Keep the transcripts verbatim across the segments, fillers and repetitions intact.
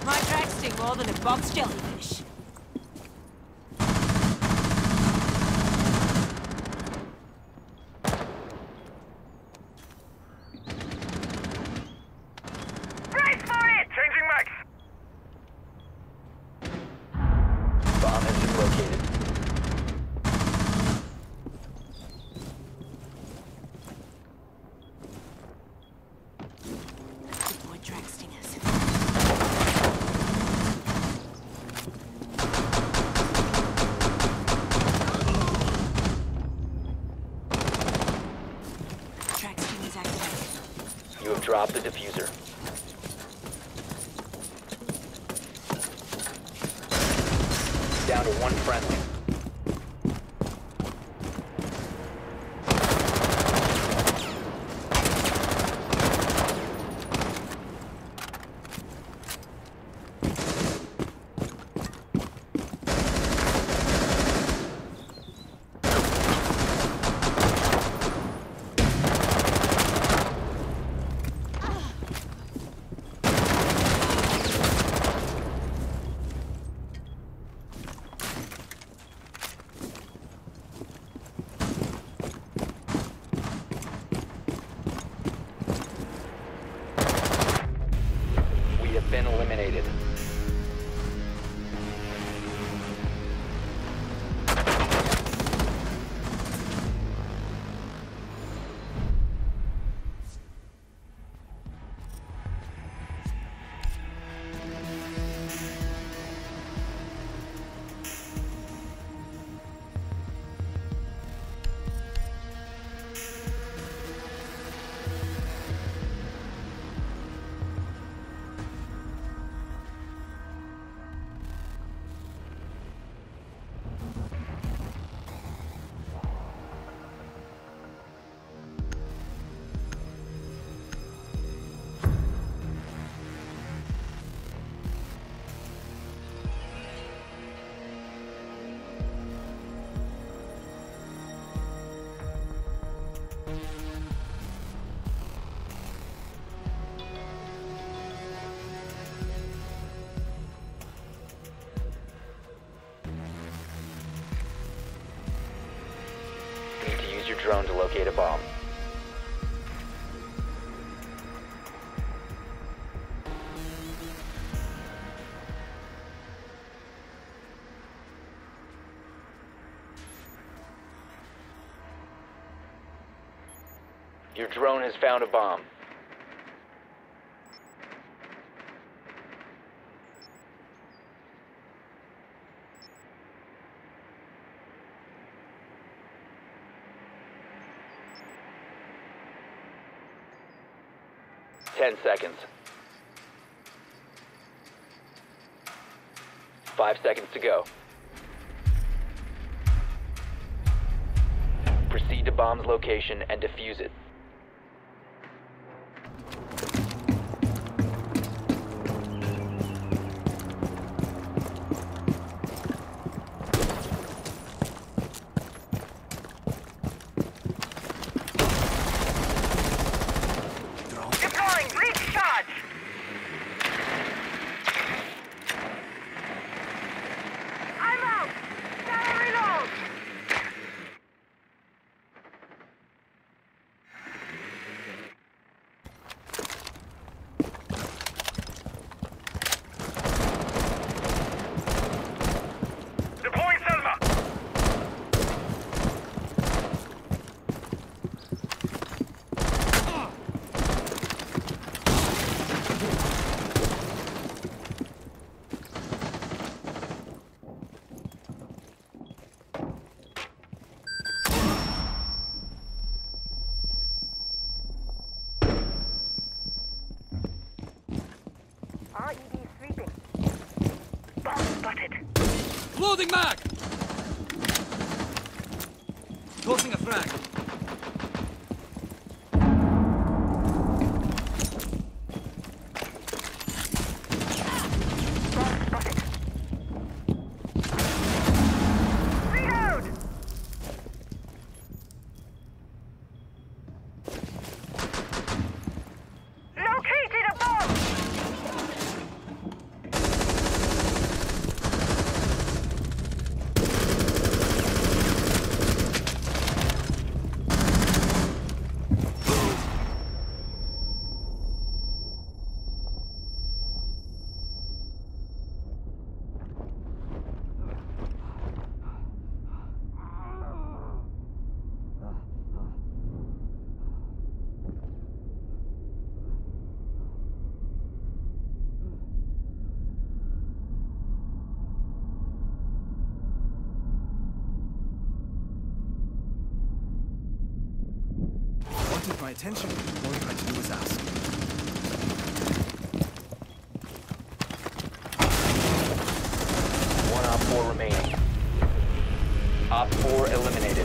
My tracks sting more than a box jellyfish. Brace for it! Changing max! Bomb has been located. Deploy track stingers. Track stingers activated. You have dropped the diffuser. Down to one friendly. Been eliminated. Need to use your drone to locate a bomb. Your drone has found a bomb. Ten seconds. Five seconds to go. Proceed to bomb's location and defuse it. Deploying breach charge! I'm out! Gotta reload! Deploying Selma! R E D sweeping. Bomb spotted. Loading mag! Tossing a frag. Bomb spotted. Reload! Located a bomb! my attention. All you had to do was ask. One Op four remaining. Op four eliminated.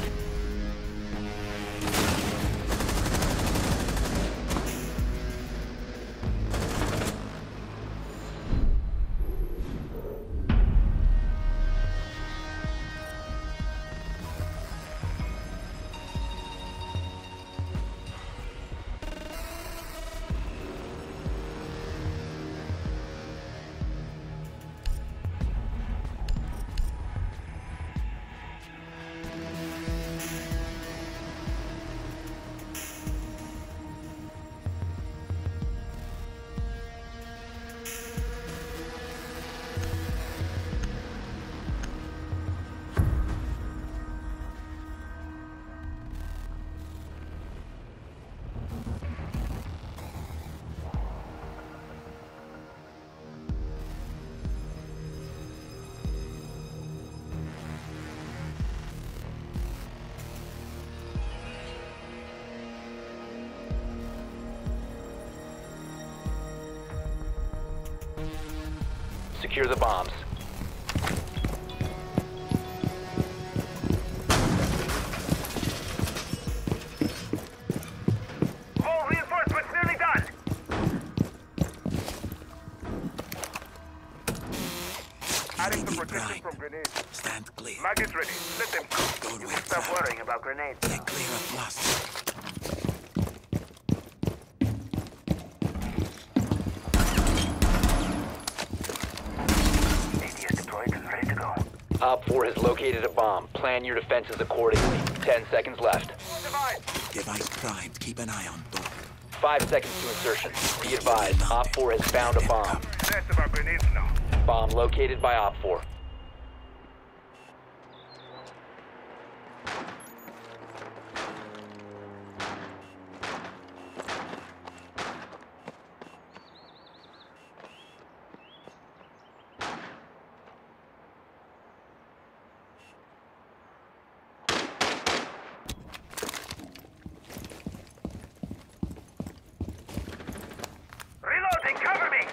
Secure the bombs. All reinforcements nearly done. Adding some protection from grenades. Stand clear. Maggie's ready. Let them come. Go to You it. can stop worrying about grenades. Get clear of blast. A D S deployed and ready to go. Op four has located a bomb. Plan your defenses accordingly. Ten seconds left. Device primed. Keep an eye on door. Five seconds to insertion. Be advised, Op four has found a bomb. Less of our grenades now. Bomb located by Op four. Reloading, cover me!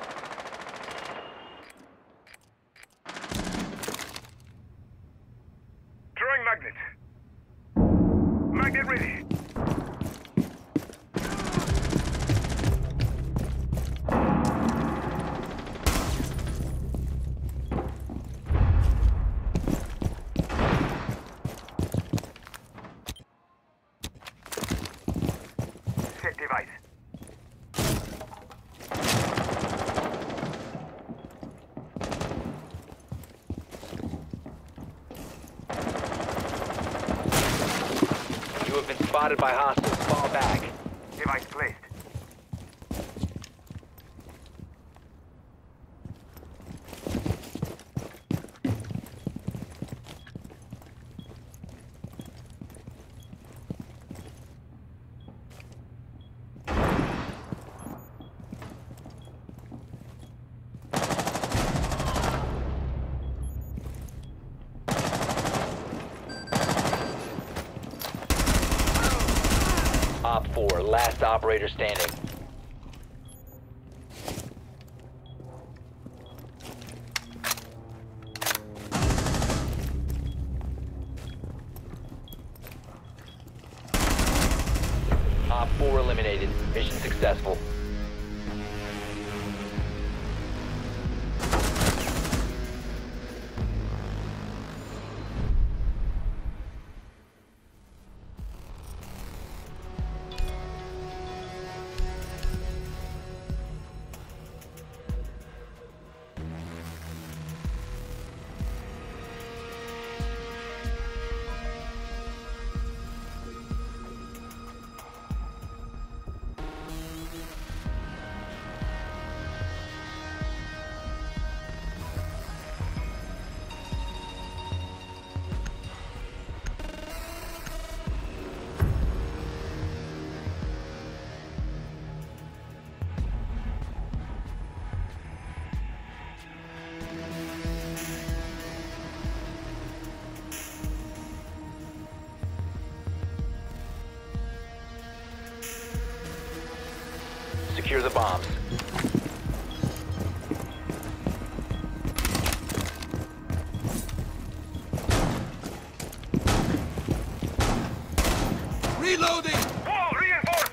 Throwing magnet. Magnet ready. Set device. You have been spotted by hostiles. Fall back. Device placed. Op four, last operator standing. Op four eliminated. Mission successful. Secure the bombs. Reloading! Wall reinforced!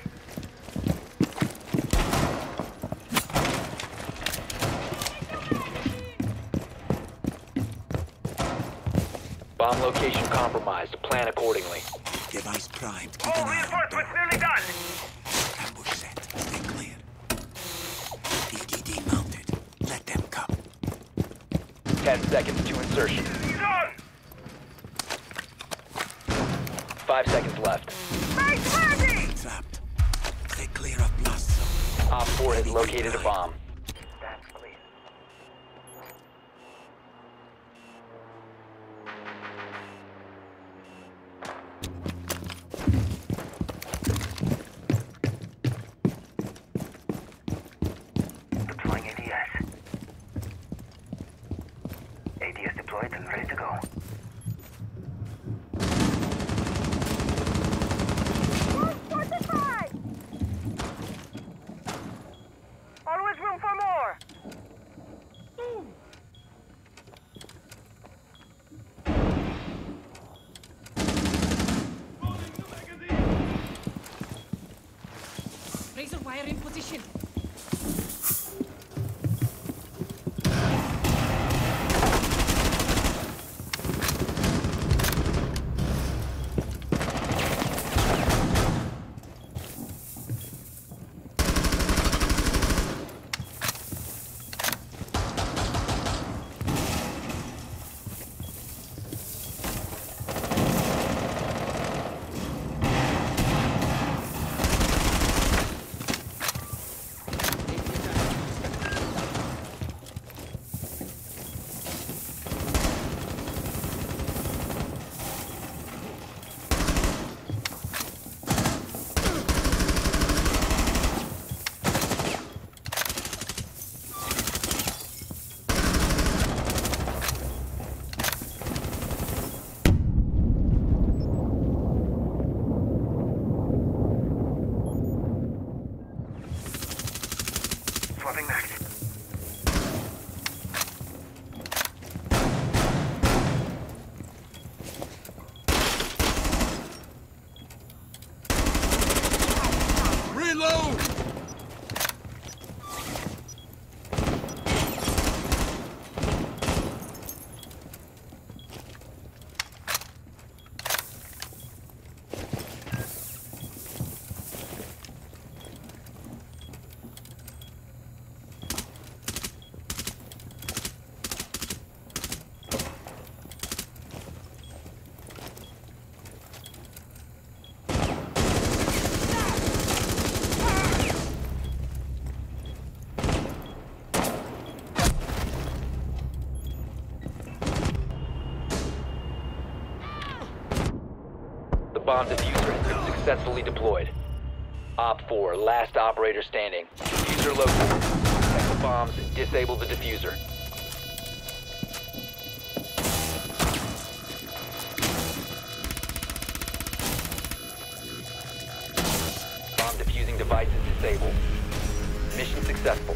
Bomb location compromised. Plan accordingly. Device primed. Keep Wall an eye on reinforcements door. nearly done! Ambush set. Stay clear. E D D mounted. Let them come. Ten seconds to insertion. He's on! Five seconds left. Base ready! Trapped. Stay clear of blast zone. Op four has located a bomb. That's clear. Deploying A D S. A D S deployed and ready to go. Always room for more! Razor wire in position. Swapping max. Reload! The bomb diffuser has been successfully deployed. Op four, last operator standing. Diffuser located. Protect the bombs and disable the diffuser. Bomb diffusing device is disabled. Mission successful.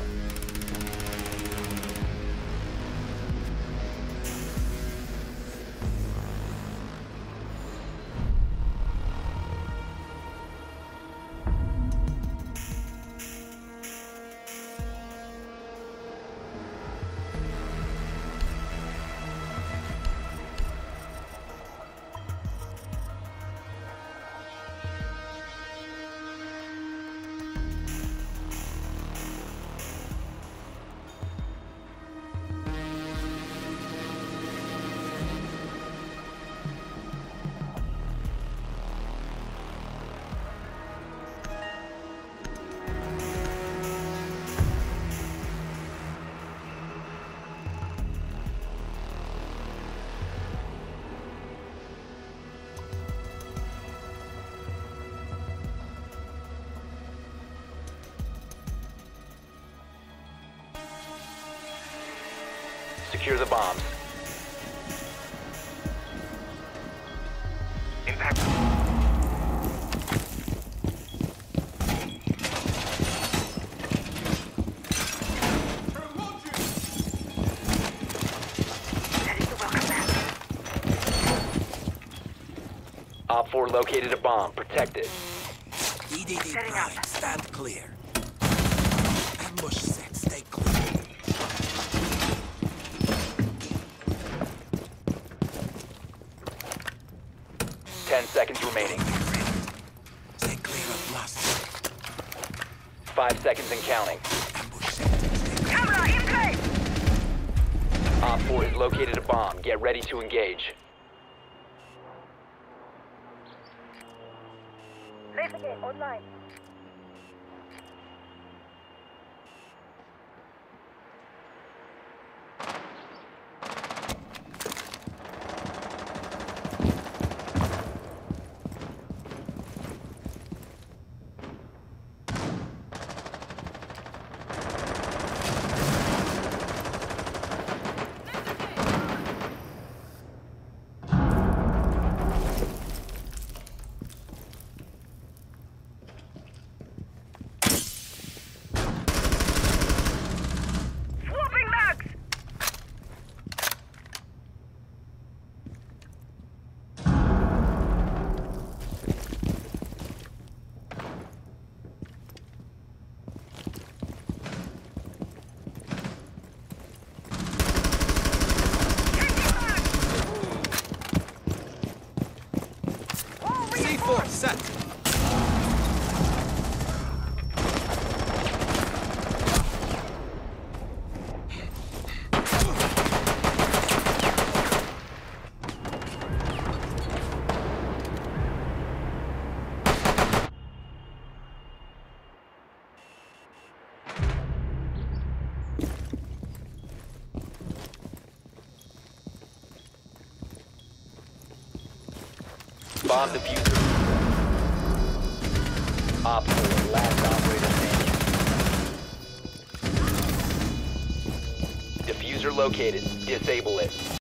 Secure the bombs. Impact. four located a bomb. Protect it. E D D Setting prime, up. stand clear. Ambush set, stay clear. Ten seconds remaining. Stay clear of blast. Five seconds and counting. Ambush set, stay clear. Camera in place! Op four has located a bomb. Get ready to engage. Laser gate online. Swapping mags! C four set. Bomb diffuser. Op four, last operator standing. Diffuser located. Disable it.